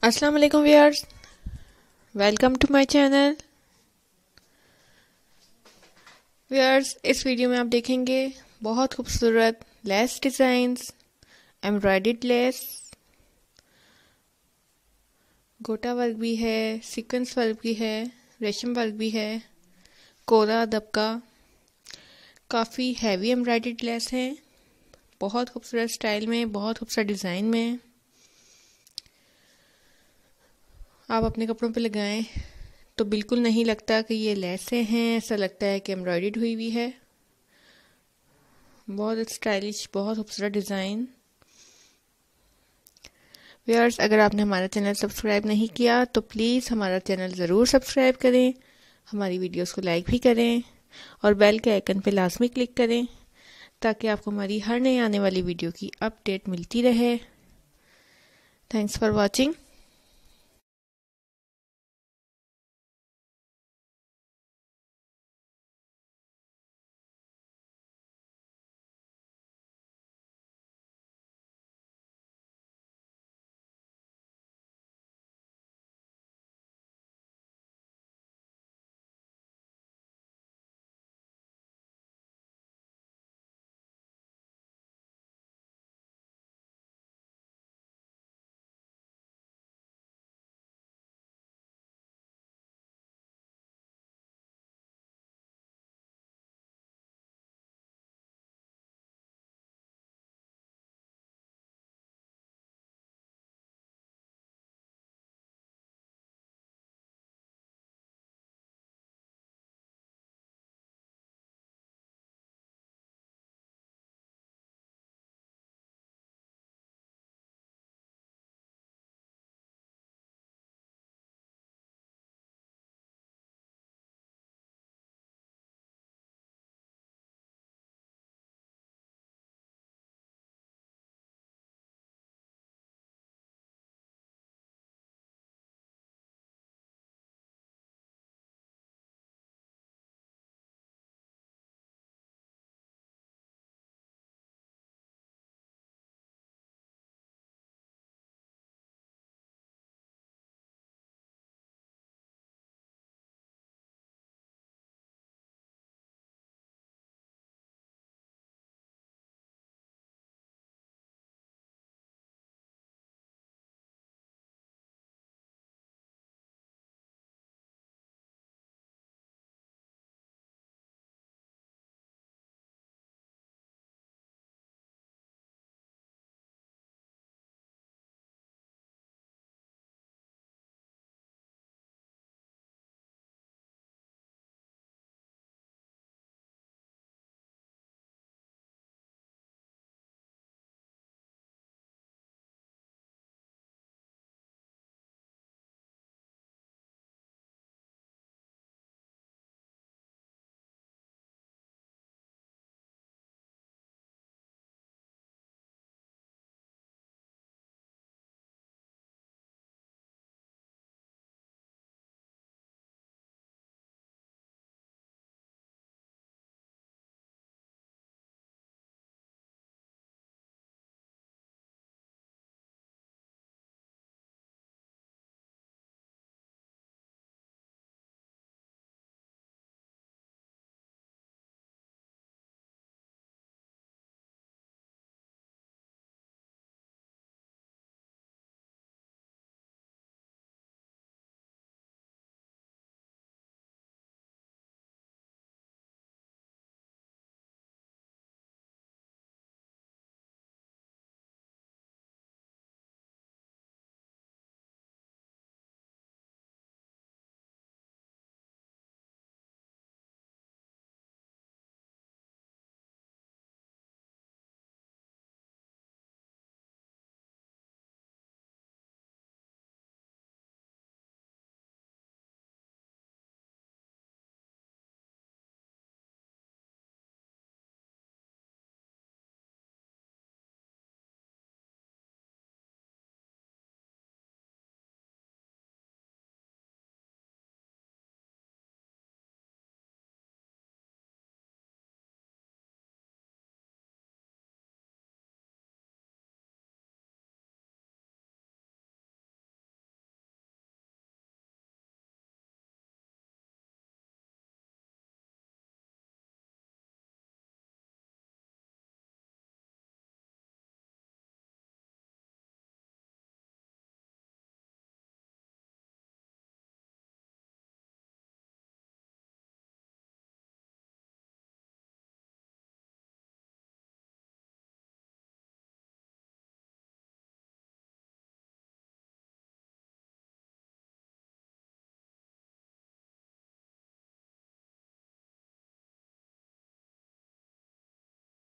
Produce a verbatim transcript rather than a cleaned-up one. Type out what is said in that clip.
अस्सलाम वालेकुम viewers, welcome to my channel. Viewers, इस वीडियो में आप देखेंगे बहुत खूबसूरत lace designs, embroidered lace, gota work भी है, सीक्वेंस वर्क भी है, रेशम वर्क भी है, कोरा दबका, काफ़ी हैवी एम्ब्रॉयडर्ड लेस है, बहुत खूबसूरत स्टाइल में, बहुत खूबसूरत डिज़ाइन में। आप अपने कपड़ों पे लगाएं तो बिल्कुल नहीं लगता कि ये लेसें हैं, ऐसा लगता है कि एम्ब्रॉयडर्ड हुई हुई है। बहुत स्टाइलिश, बहुत खूबसूरत डिज़ाइन। व्यूअर्स, अगर आपने हमारा चैनल सब्सक्राइब नहीं किया तो प्लीज़ हमारा चैनल ज़रूर सब्सक्राइब करें, हमारी वीडियोस को लाइक भी करें और बेल के आइकन पे लाजमी क्लिक करें ताकि आपको हमारी हर नई आने वाली वीडियो की अपडेट मिलती रहे। Thanks for watching.